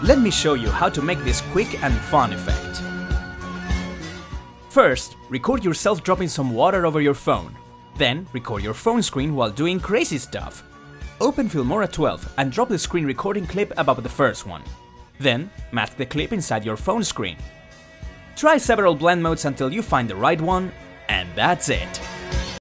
Let me show you how to make this quick and fun effect. First, record yourself dropping some water over your phone. Then, record your phone screen while doing crazy stuff. Open Filmora 12 and drop the screen recording clip above the first one. Then, mask the clip inside your phone screen. Try several blend modes until you find the right one, and that's it.